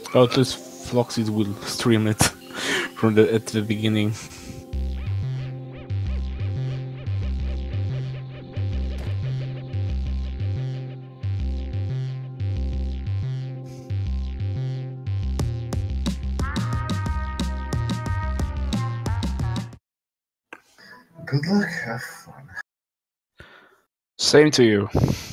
Oh, at least Floxy will stream it from at the beginning. Good luck, have fun. Same to you.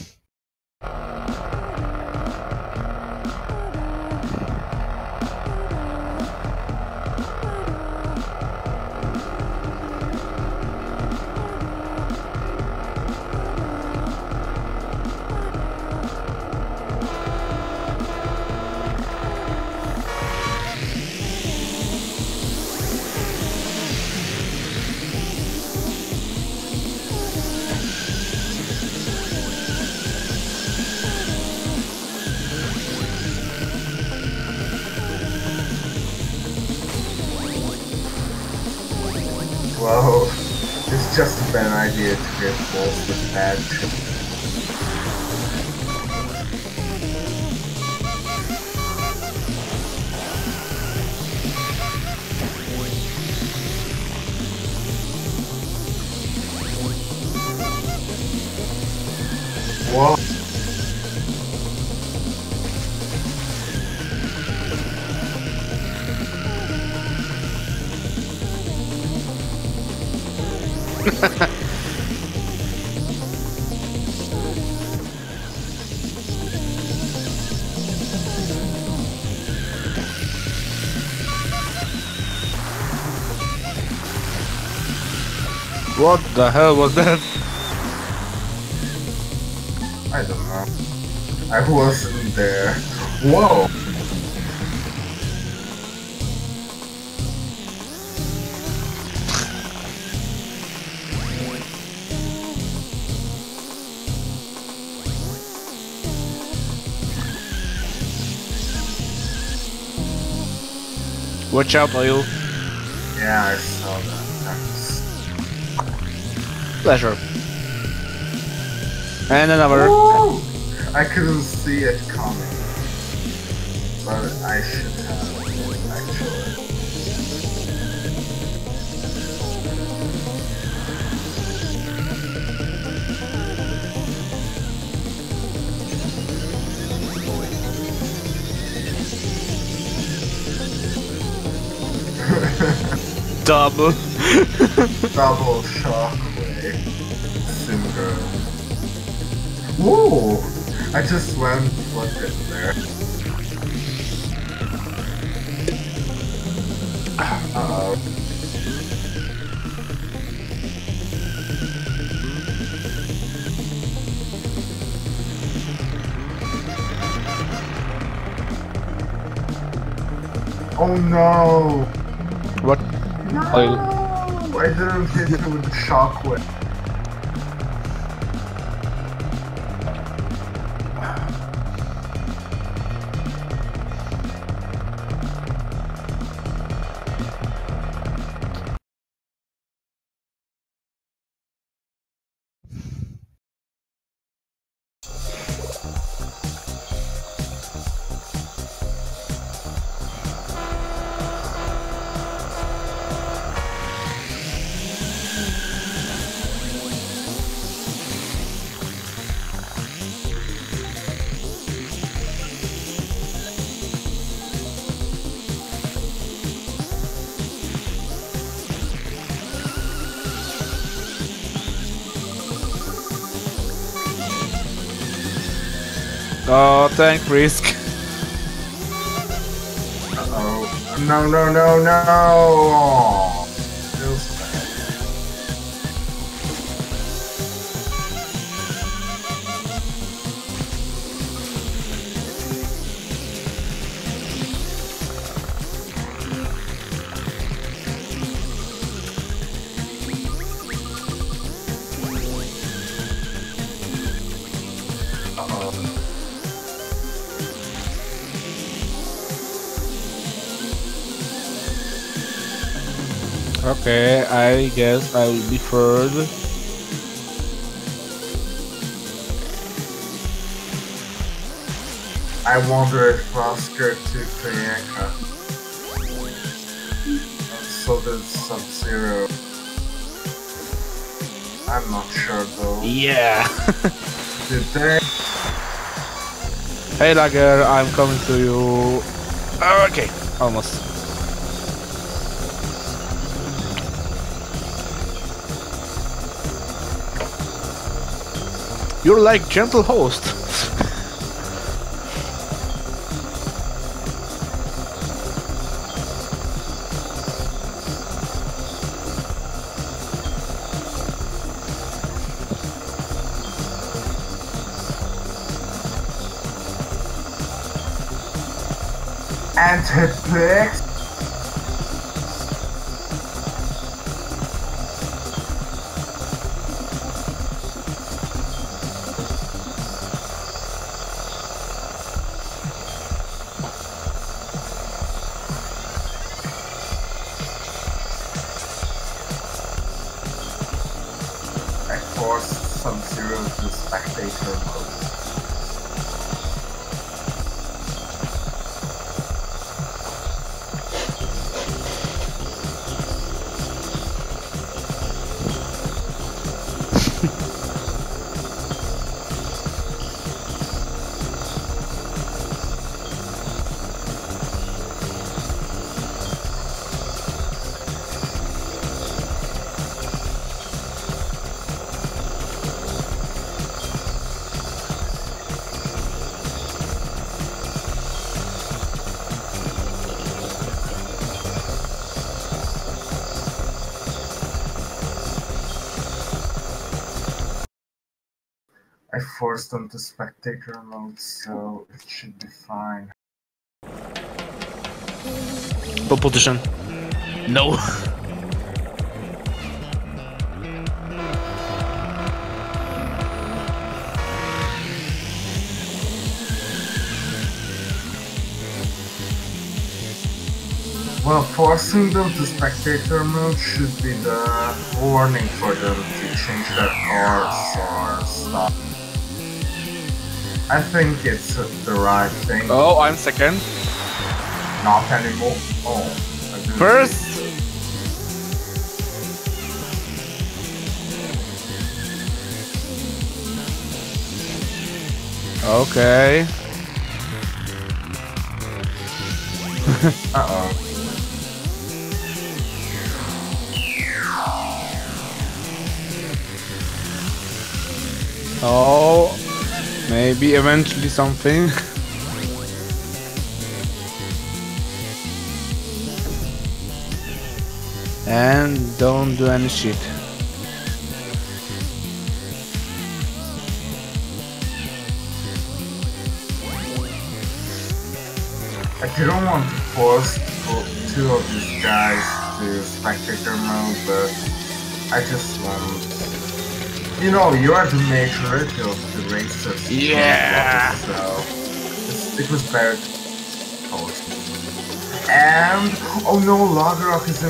Whoa, it's just a bad idea to get balls with bad. Whoa. What the hell was that? I don't know. I wasn't there. Whoa! Watch out, Oil. Yeah, I saw that. Thanks. Pleasure. And another. Woo! I couldn't see it coming. But I should have, actually. Double. Double shockwave. Cinder. Whoa! I just went for it there. Uh-oh. Oh no! What? No! Oil. I didn't hit it with the shockwave. Oh, tank risk. Uh-oh. No, no, no, no! Feels bad. Uh-oh. Okay, I guess I will be third. I wonder if Oscar took Kayaka. So did Sub-Zero. I'm not sure though. Yeah. Did they? Hey Lager, I'm coming to you. Okay, almost. You're like gentle host. Antipix? I forced Sub-Zero to spectator mode. I forced them to spectator mode, so it should be fine. Pole position. No. Well, forcing them to spectator mode should be the warning for them to change their cars or stuff. I think it's the right thing. Oh, I'm second. Not anymore. Oh, I didn't First. Okay. Uh-oh. Oh, maybe eventually something. And don't do any shit. I didn't want to force two of these guys to spectator mode, but I just want... You know, you are the majority of the racers. Yeah. So it was better to force. And oh no, Lagerrock is in.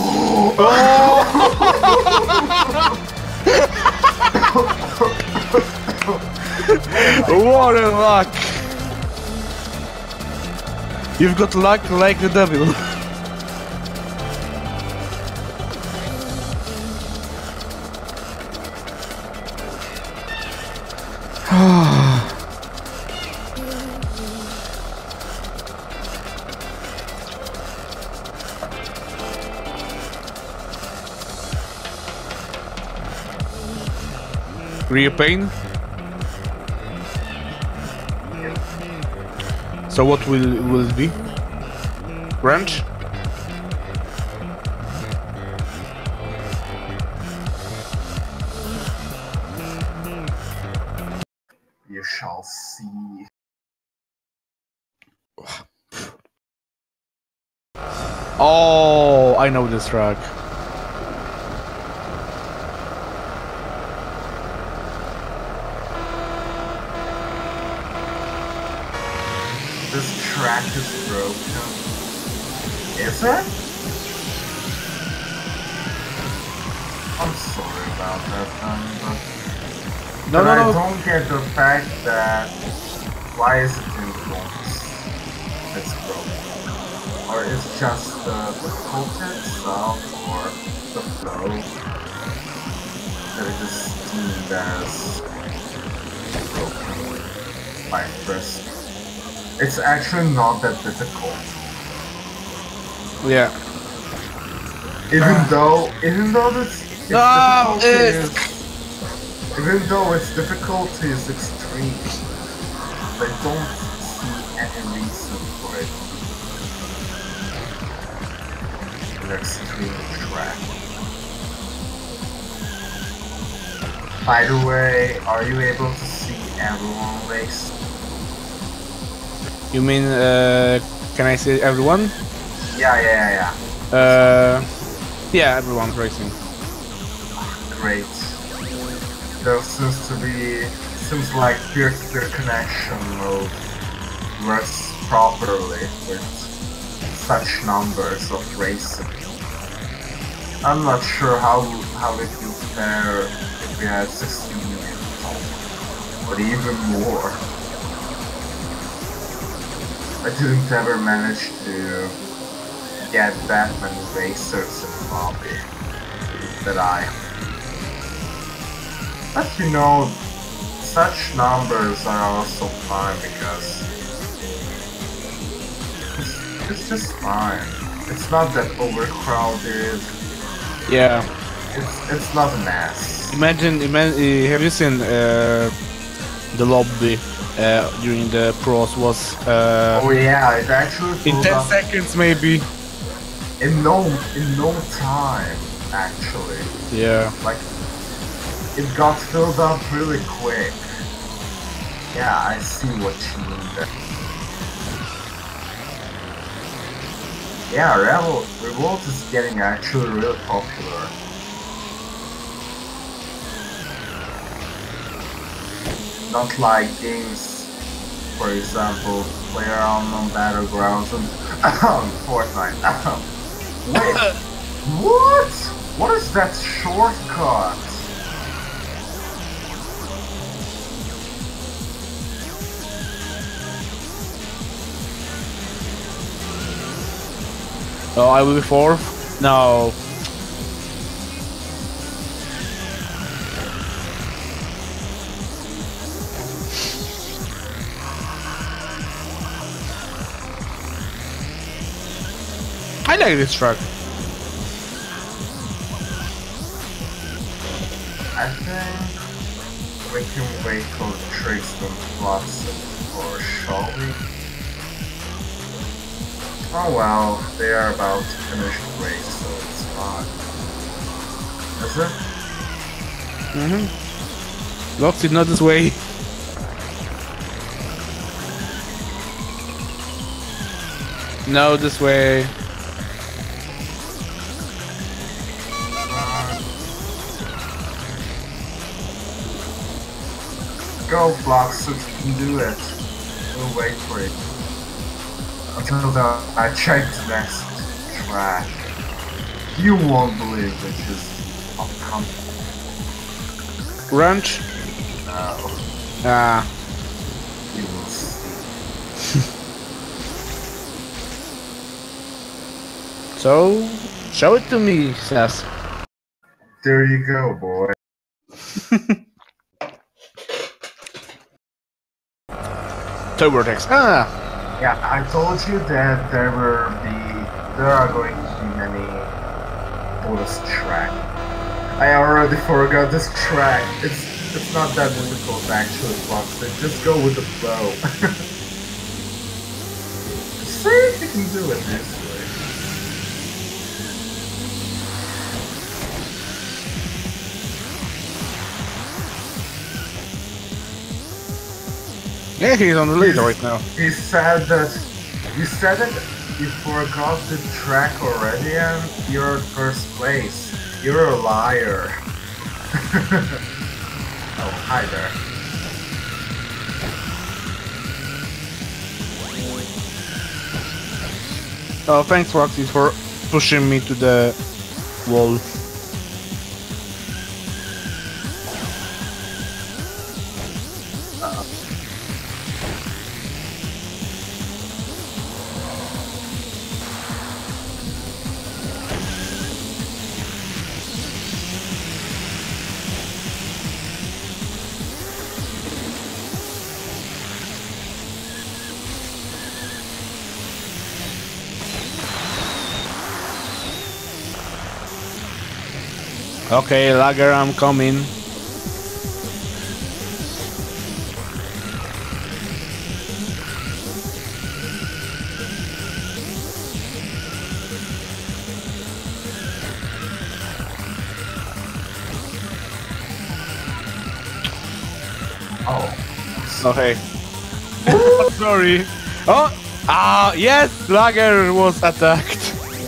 What a luck! You've got luck like the devil. Real pain. So what will it be? Wrench? You shall see. Oh, I know this track. This track is broken. Is it? I'm sorry about that, but No. I don't get the fact that Why is it in bonus? It's broken. Or it's just the difficulty itself, or the flow that it is deemed as broken by Frisk. It's actually not that difficult. Yeah. Even though its difficulty is extreme, I don't see any reason for it to be an extreme track. By the way, are you able to see everyone race? You mean, can I say everyone? Yeah. Yeah, everyone's racing. Great. There seems like peer-to-peer connection mode works properly with such numbers of racing. I'm not sure how it would fare if we had 16 minutes, or even more. I didn't ever manage to get that many racers in the lobby that but you know, such numbers are also fine because it's just fine. It's not that overcrowded. Yeah. It's not a mess. Imagine, have you seen the lobby during the pros was oh yeah, it actually in 10 seconds maybe. In no time, actually. Yeah. Like, it got filled up really quick. Yeah, I see what you mean there. Yeah, Revolt is getting actually really popular. Not like games, for example, PlayerUnknown Battlegrounds and Fortnite. Wait, what? What is that shortcut? Oh, I will be fourth? No. I like this track. I think we can wait for Tristan Plus or shall we? Oh well, they are about to finish the race, so it's fine. Is it? Lots, not this way. No, this way. Go, Flux, you can do it. We'll wait for it. Until I check the next track. You won't believe which is upcoming. Ranch? No. Ah. You will see. So, show it to me, Sass. There you go, boy. TurboTax. Ah! Yeah, I told you that there are going to be many bonus track. I already forgot this track. It's not that difficult actually, Fox. Just go with the flow. See if you can do it this way. Yeah, he's on the lead right now. He said that you said that you forgot the track already and you're in first place. You're a liar. Oh, hi there. Oh, thanks, Roxy, for pushing me to the wall. Okay, Lager, I'm coming. Oh. Okay. Sorry. Oh! Ah, yes! Lager was attacked.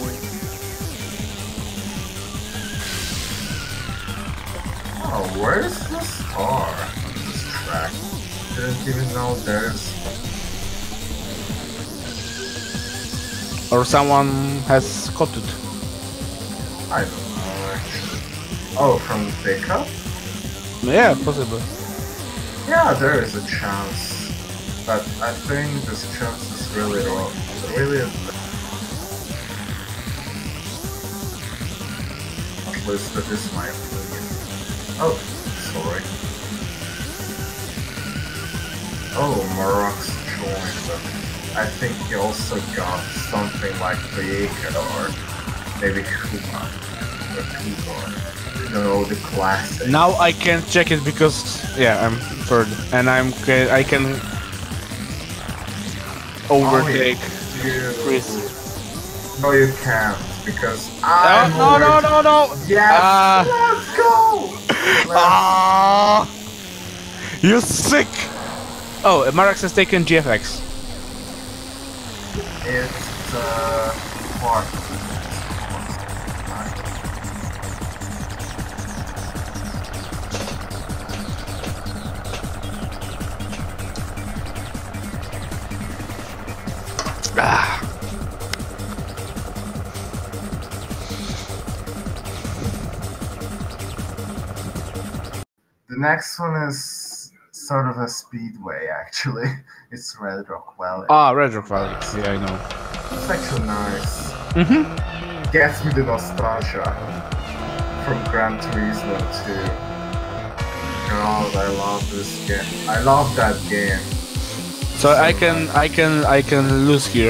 Oh, where's the star on this track? Didn't even know there's... Or someone has caught it. I don't know, actually. Oh, from the pickup? Yeah, possible. Yeah, there is a chance. But I think this chance is really low. Really... At least that is my opinion. Oh, sorry. Oh, Marok's joined, but I think he also got something like Bayeka or maybe Kuma. Or Kugar. You know, the classic. Now I can check it because yeah, I'm third, and I can overtake Chris. No, you can't because I'm no. Yes, let's go. Ah, you sick. Oh, Marax has taken GFX. It's part. Ah. The next one is sort of a speedway, actually. It's Red Rock Valley. Ah, Red Rock Valley. Yeah, I know. It's actually nice. Mm-hmm. Gets me the nostalgia from Gran Turismo 2. God, I love this game. I love that game. So I can lose here.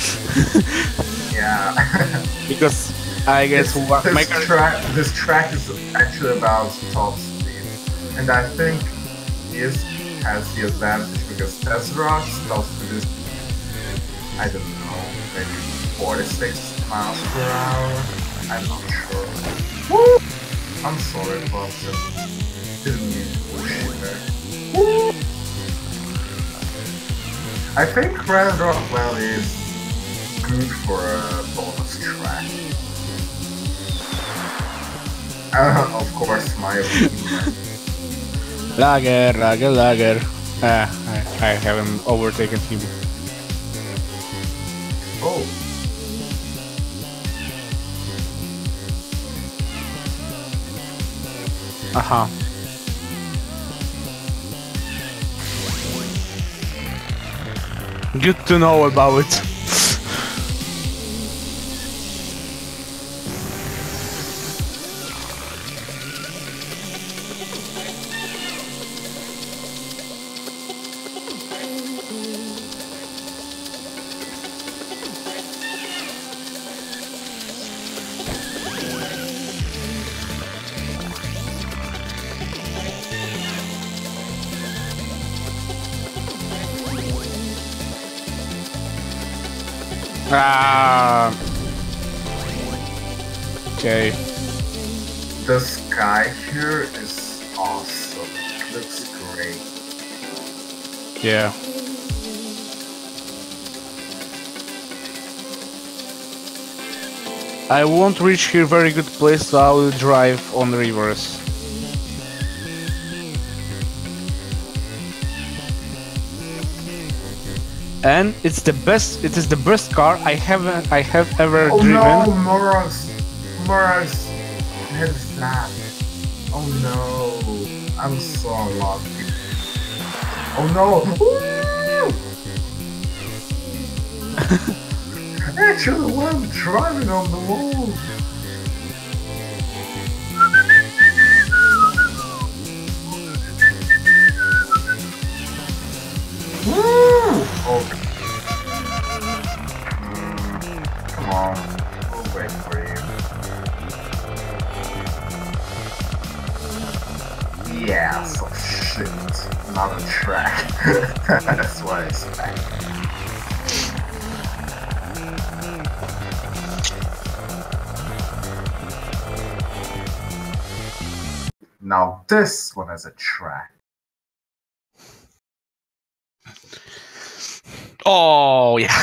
Yeah. Because I guess this track is actually about top speed, and I think this has the advantage because Tesrox top speed is, I don't know, maybe 46 miles per hour. I'm not sure. Woo! I'm sorry, Boston. Didn't mean to push you there. Woo! I think Red Rock Valley is good for a bonus track. Of course, my opinion. Lager. I haven't overtaken him. Oh. Aha. Good to know about it. Okay. The sky here is awesome. It looks great. Yeah. I won't reach here very good place, so I will drive on reverse. And it is the best car I have ever driven. Oh no, Moraz head flat. Oh no, I'm so lucky. Oh no! Actually, when I'm driving on the wall. Woo! Okay. Come on, we'll wait for you. not a track. That's what I expect. Now this one is a track. Oh yeah.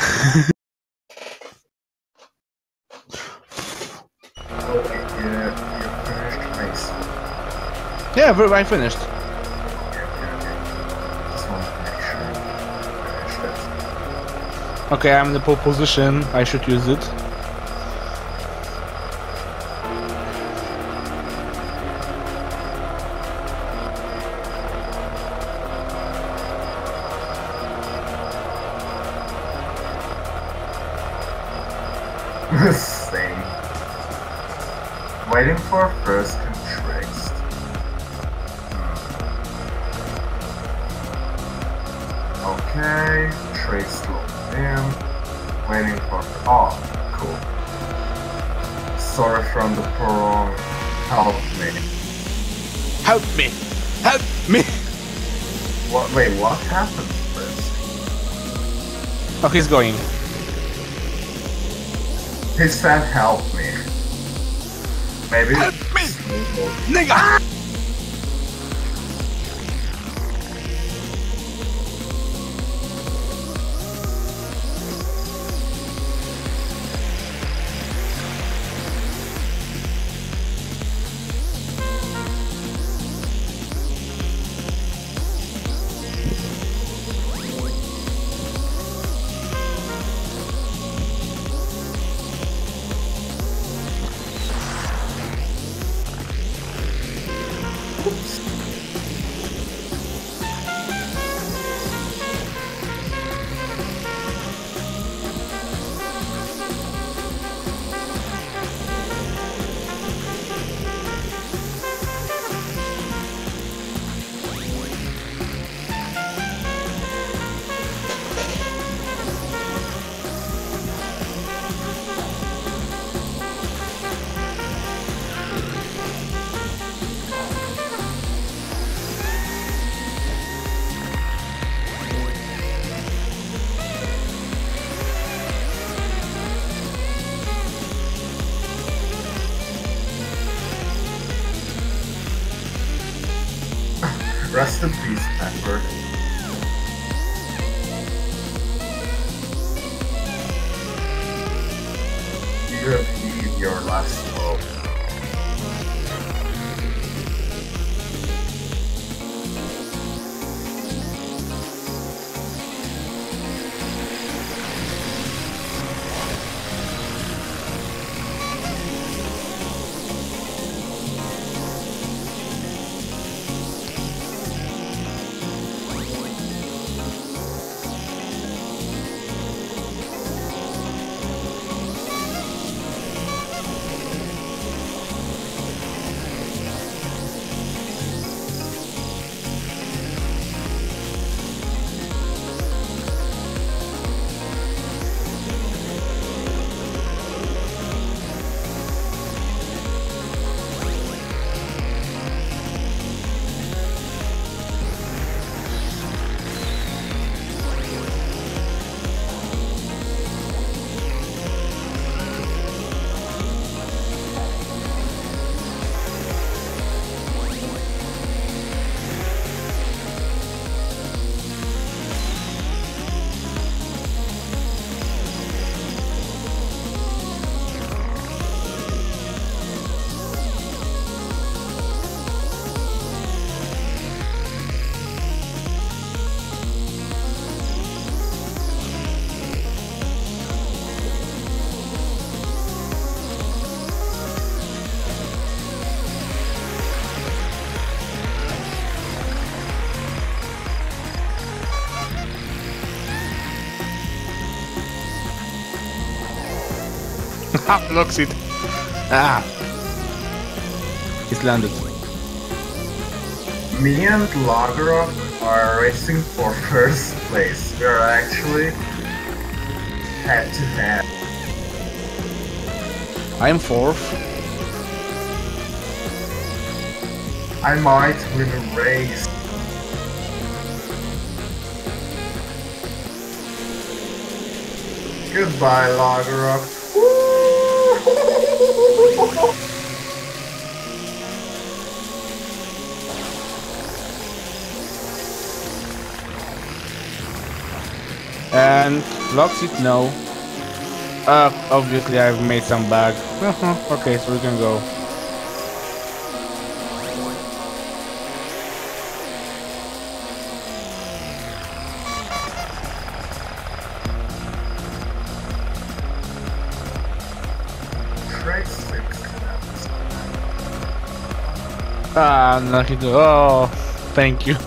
Okay, you finished race. Yeah, I finished. Okay. Just want to make sure you finished it. Okay, I'm in the pole position. I should use it. Same. Waiting for first contrast. Okay, trace locked in. Waiting for. Oh, cool. Sorry from the prong. Help me. Help me! Help me! What? Wait, what happened first? Oh, he's going. He said help me. Maybe. Help me! Nigga! Rest in peace, Pepper. You have used your last hope. Looks it. Ah. He's landed. Me and Lagerov are racing for first place. We are actually head to head. I'm fourth. I might win a race. Goodbye, Lagerok. And locks it, no. Obviously I've made some bag. Okay, so we can go. Nothing to. Oh, thank you.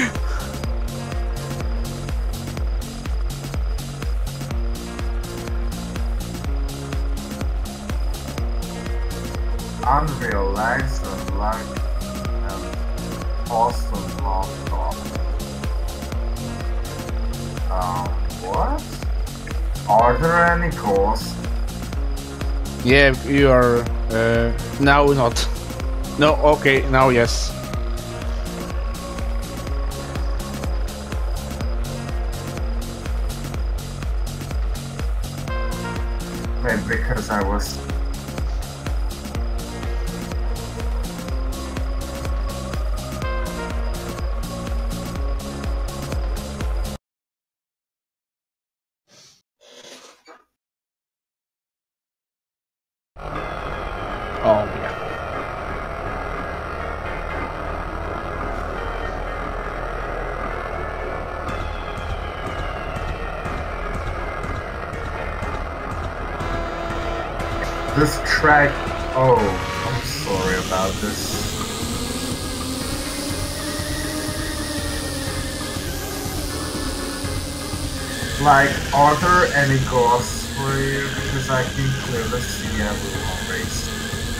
Unreal legs and like Austin half top. What? Are there any ghosts? Yeah, you are. Now not. No, okay, now yes. Maybe because I was. Oh yeah. This track. Oh, I'm sorry about this. Like, are there any ghosts for you? Because I can clearly see everyone race.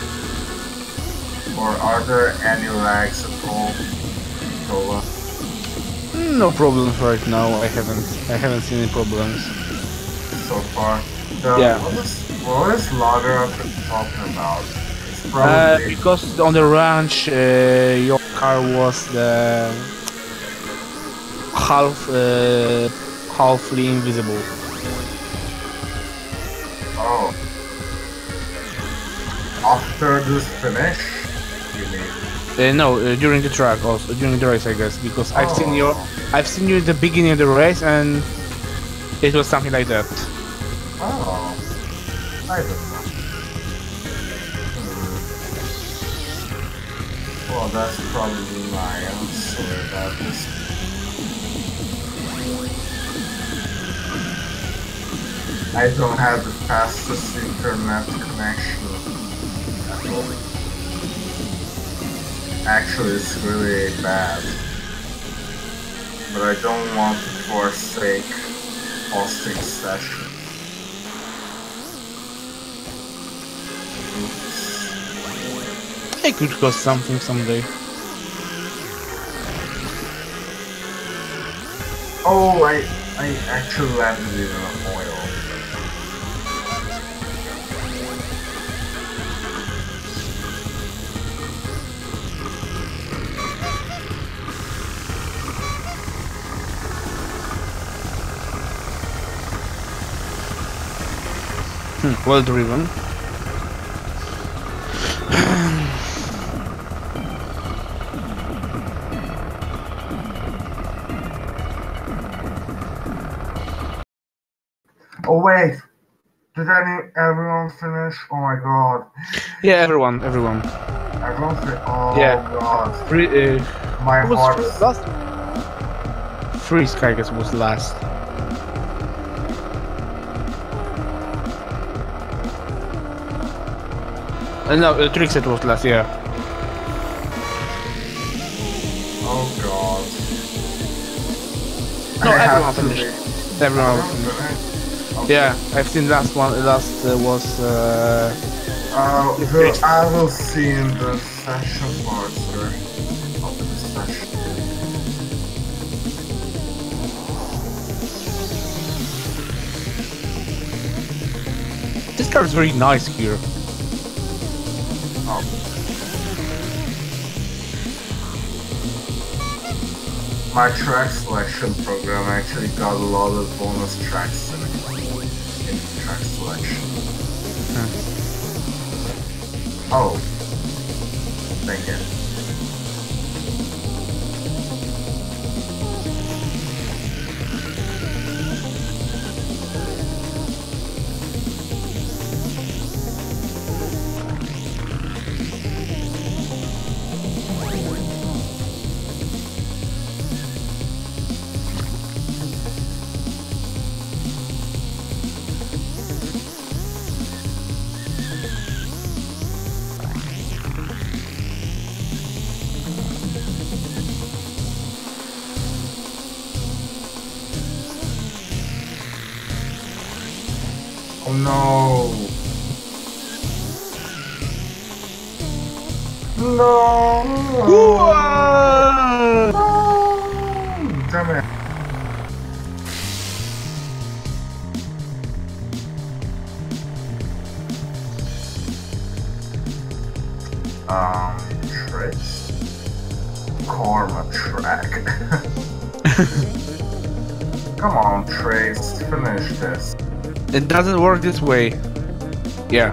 Or are there any lags at all, Tola? No problems right now. I haven't seen any problems so far. So yeah. What is Lagerok talking about? It's probably because on the ranch your car was the halfly invisible. Oh. After this finish, you mean? No, during the track also, during the race I guess, because I've seen you at the beginning of the race and it was something like that. Oh, I don't know. Well, that's probably my answer about this. I don't have the fastest internet connection at all. Actually, it's really bad. But I don't want to forsake hosting sessions. It could cost something someday. Oh, I actually landed in an oil. Well driven. Oh wait, did everyone finish? Oh my god. Yeah, everyone. Everyone finished. Oh yeah. God. My heart. Last. Freeze, I guess, was last. No, Trickset was last, yeah. Oh god. No, everyone finished. Everyone finished. Okay. Yeah, I've seen last one. Last was. I will see in the session parser of the session. This car is very nice here. Oh. My track selection program actually got a lot of bonus tracks in it. track selection. Oh. Thank you. Oh no! No! Whoa! No! Damn it! Trace? Karma track. Come on, Trace, finish this. It doesn't work this way. Yeah.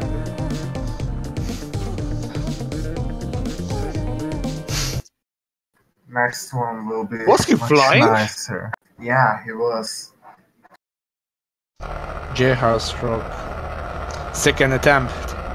Next one will be Was he much flying? nicer. Yeah, he was. J-House stroke. Second attempt.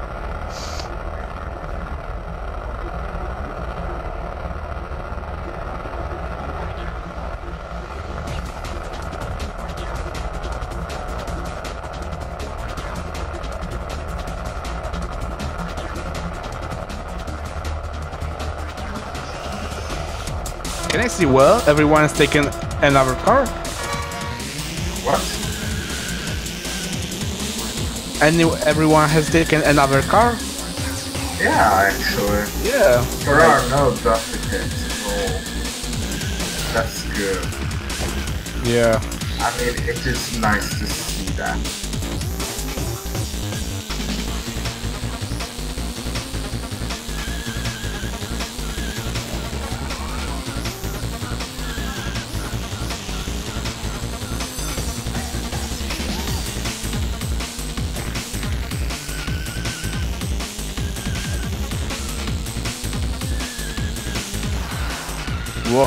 Can I see well? Everyone's taken another car? What? Everyone has taken another car? Yeah, actually. Yeah. There are no duplicates, so that's good. Yeah. I mean, it is nice to see that. Whoa.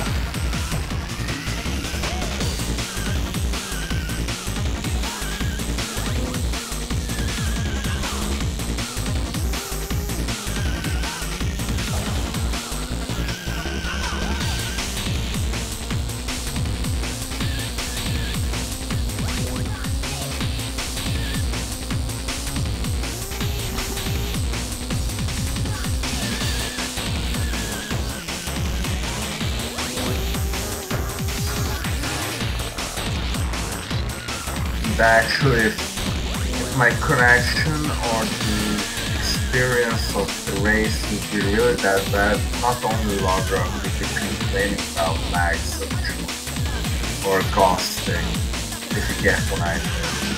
Actually, if my connection or the experience of the race would be really that bad, not only Lagra would be complaining about lag or ghosting, if you get what I mean.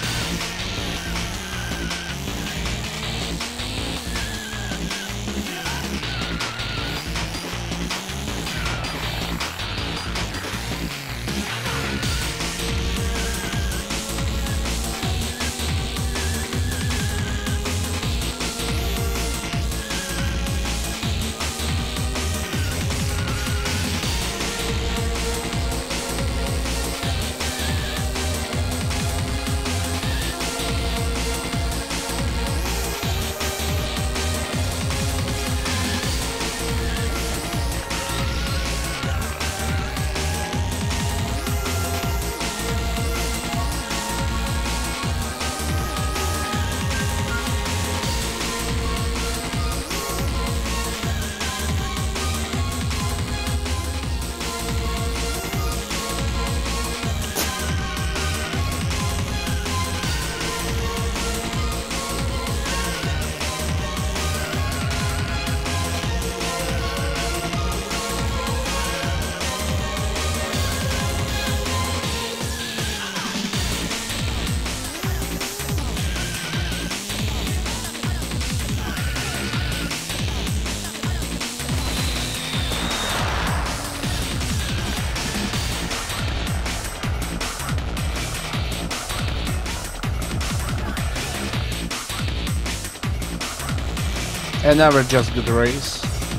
Another just good race.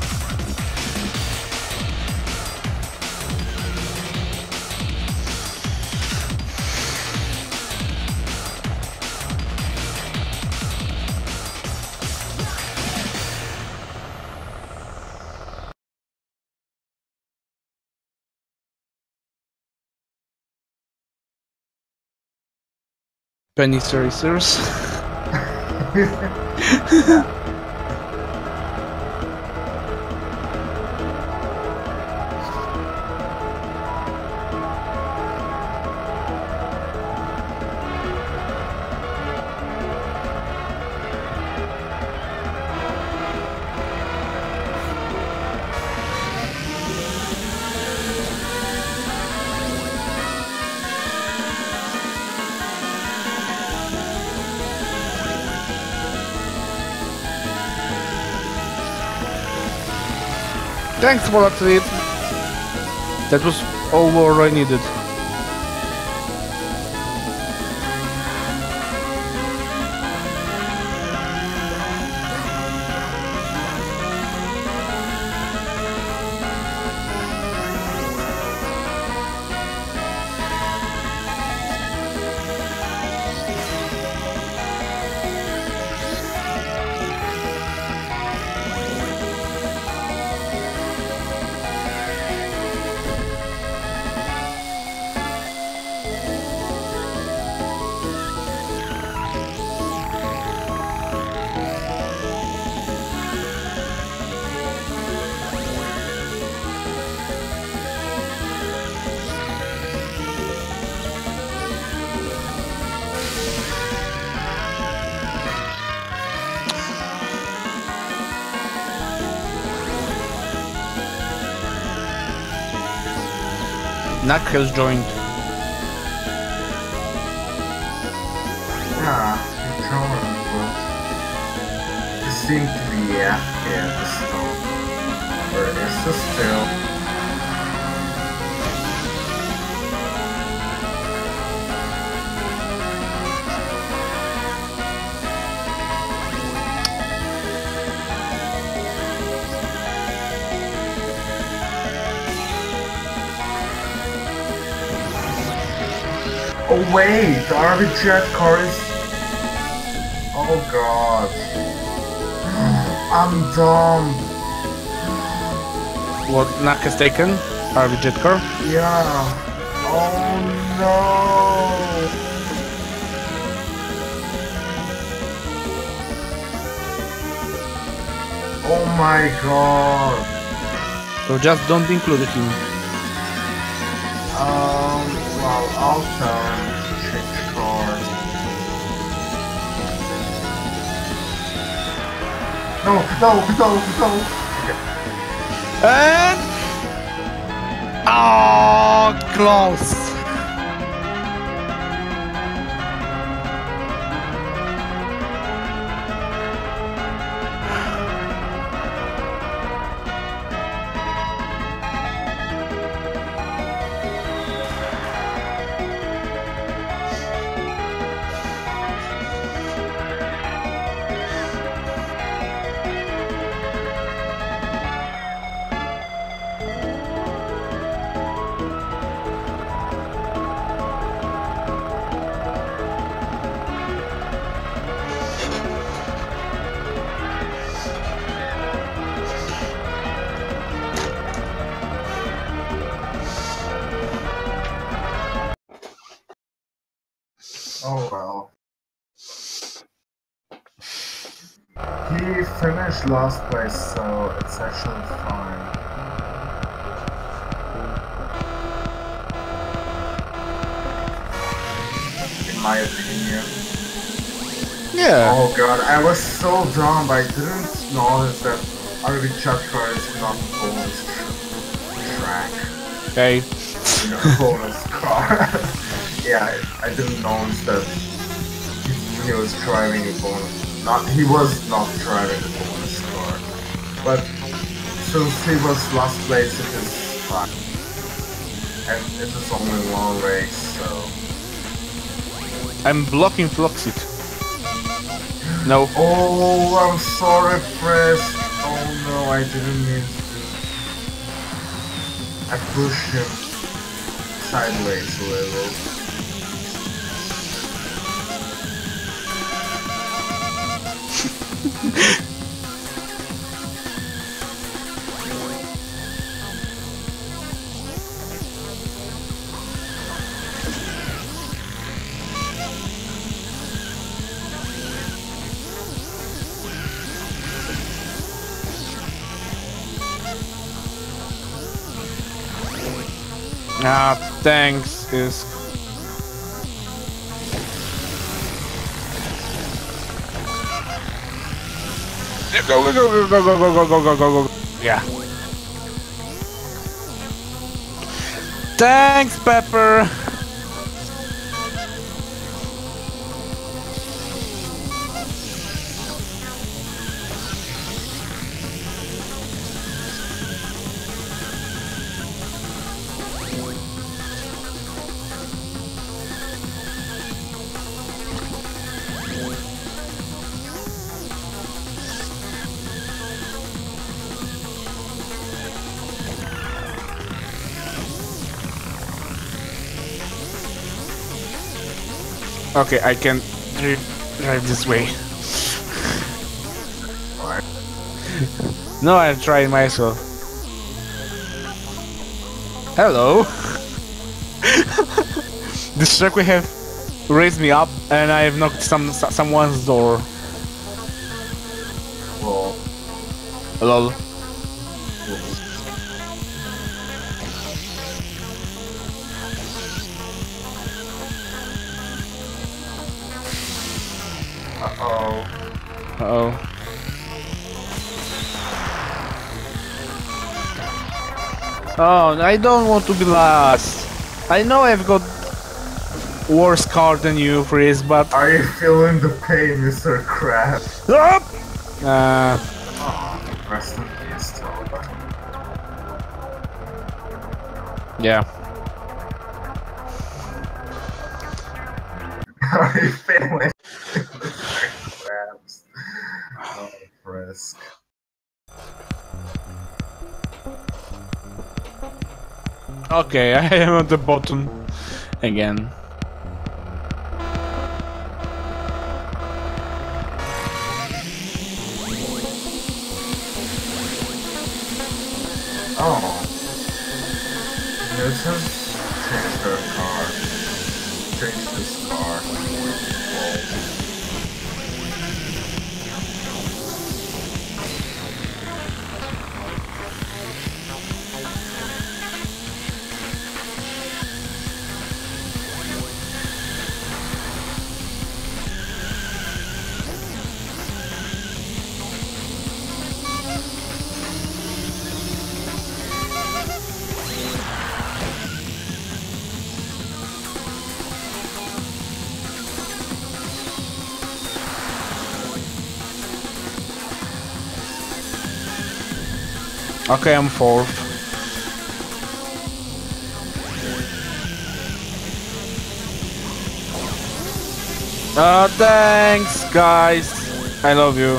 Penny racers. Thanks for that trip. That was all I needed. Knuckles joined. Yeah, he joined, but he seemed to be AFK at the start. Or is he still? Oh wait, the RV jet car is... Oh god. I'm dumb. What, Knack has taken? RV jet car? Yeah. Oh no. Oh my god. So just don't include him. Well, I'll tell him to change cars. No. And... Oh, close! Oh well. He finished last place, so it's actually fine. In my opinion. Yeah. Oh god, I was so dumb, I didn't notice that RV Chakra is not a bonus track. Okay. You know, bonus car. Yeah, I didn't notice that he was driving a bonus. He was not driving a bonus car. But since he was last place, it is fine. And it is only one race, so... I'm blocking Floxit. No. Oh, I'm sorry, Press. Oh no, I didn't mean to. I pushed him sideways a little. Ah, thanks. Is go go go go go go go go go go go. Yeah. Thanks, Pepper. Okay, I can drive this way. No, I'm trying myself. Hello. This truck we have raised me up, and I have knocked someone's door. Well, Lol. uh-oh. Uh-oh. Oh, I don't want to be last. I know I've got worse car than you, Freeze, but... Are you feeling the pain, Mr. Crab? Up! Oh, rest in peace, Toba. Yeah. Are you feeling Mr. Crabs? Oh, Frisk. Okay, I am at the bottom again. Oh. Newton's changed their car. Changed his car. Okay, I'm fourth. Thanks, guys. I love you.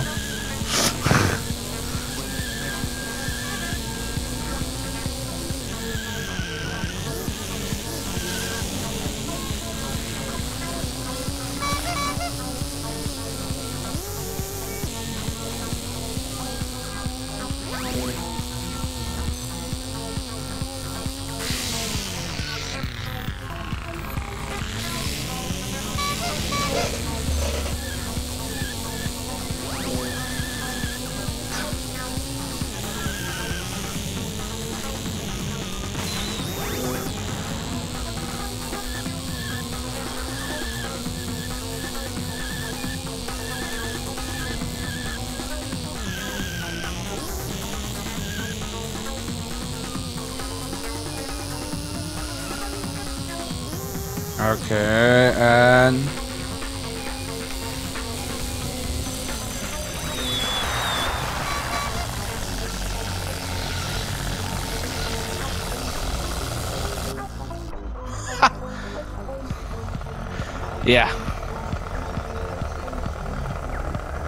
Okay, and yeah.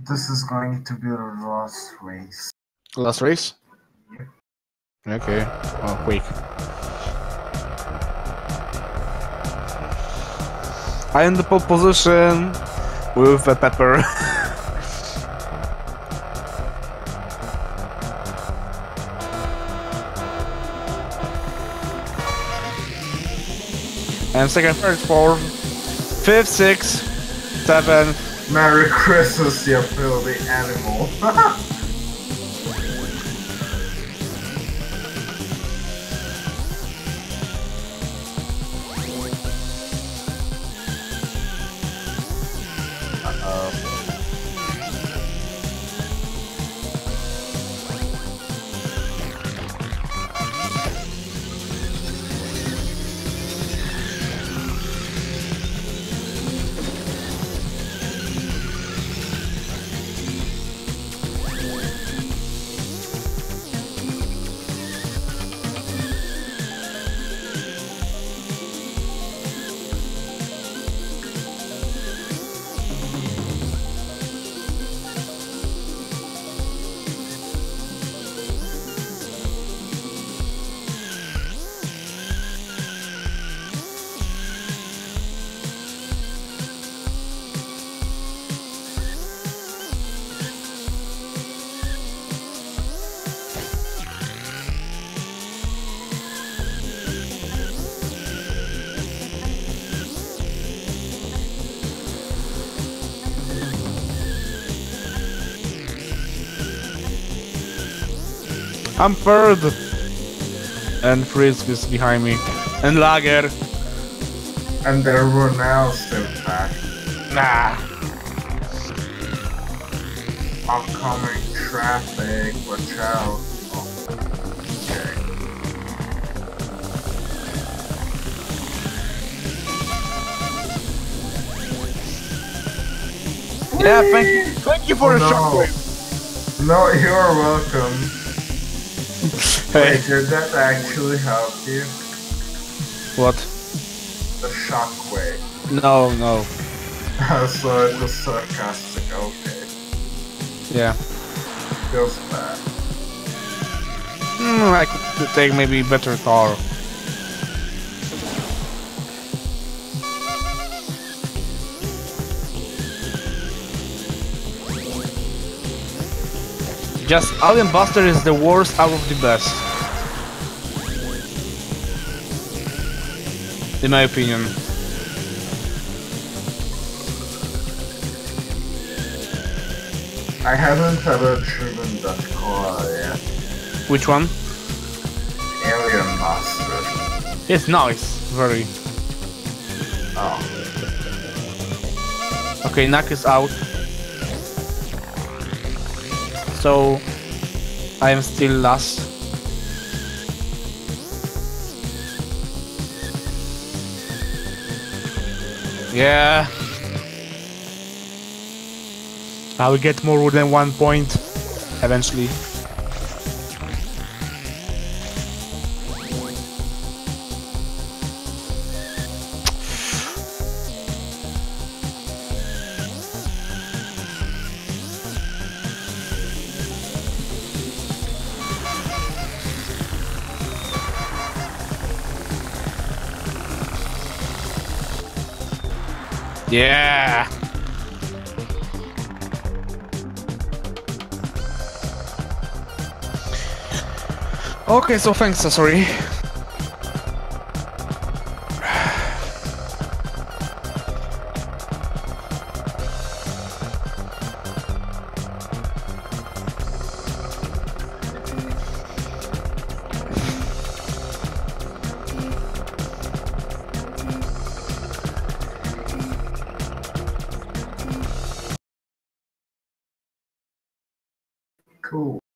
This is going to be the last race. Last race? Yep. Okay. Oh, quick. I am in the pole position with a pepper. And second, third, fourth, fifth, sixth, seventh. Merry Christmas, you filthy animal. I'm third. And Frisk is behind me. And Lager. And everyone else in fact. Nah. Oncoming traffic, watch out. Oh, okay. Yeah, thank you for the shockwave. No, you're welcome. Hey. Wait, did that actually help you? What? The shockwave. No, no. So it was sarcastic, okay. Yeah. Feels bad. I could take maybe better car. Just Alien Buster is the worst out of the best. In my opinion. I haven't ever driven that car yet. Which one? Alien Buster. It's nice, very. Oh. Okay, Nak is out. So I am still last. Yeah. I will get more than 1 point eventually. Yeah. Okay, so thanks, sorry. Cool.